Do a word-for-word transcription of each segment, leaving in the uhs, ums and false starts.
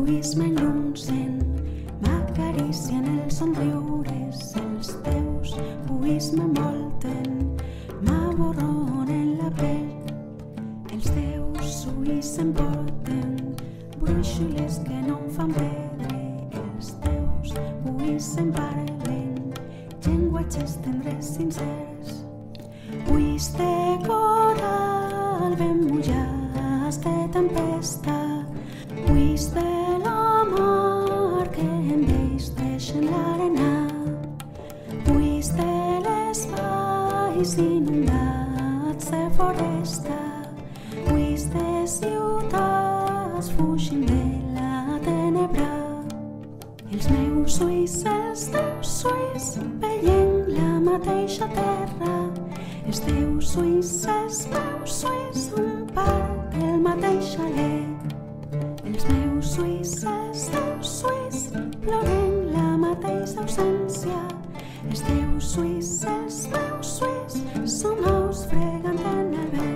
ulls m'enllumsen, m'acaricien els somriures, els teus ulls m'envolten, m'aborronen la pell, els teus ulls s'emporten, brúixoles que no em fan perdre, els teus ulls em parlen, llenguatges tendres sincers, ulls de coral ben mullats de tempesta, ulls de la mar que em vesteixen l'arena, ulls de l'espais inundats de foresta, ulls de ciutats fugint de la tenebra. Els meus ulls, els teus ulls, veient la mateixa terra. Els teus ulls, els meus ulls, un part del mateix alè. Els meus ulls, els teus ulls, ploren la mateixa ausència. Els teus ulls, els meus ulls, són aus fregant en el vent.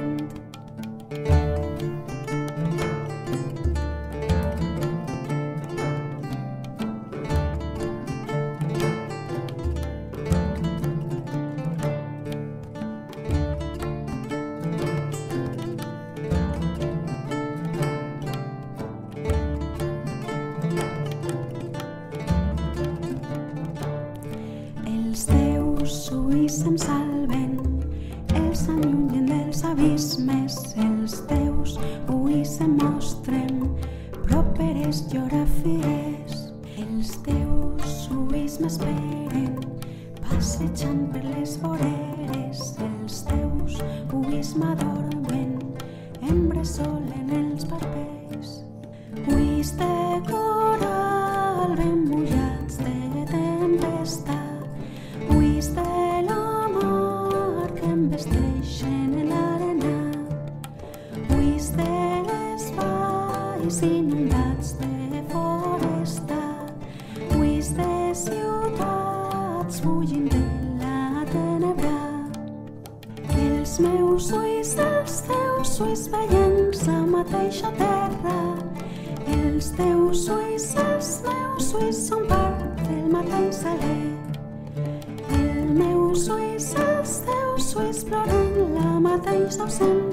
Els teus ulls em salven, els allunyen dels abismes, els teus ulls em mostren properes geografies, els teus ulls m'esperen, passejant per les voreres, els teus ulls m'adormen, em bressolen els parpells, ulls de coral ben mullats de tempesta, ulls de la mar que em vesteixen en l'arena, ulls de l'espais inundats de foresta, ulls de ciutats fugint de la tenebra. Els meus ulls, els teus ulls veient la mateixa terra, els teus ulls, els meus ulls són part del mateix alè. Els meus ulls, els teus ulls ploren la mateixa ausència.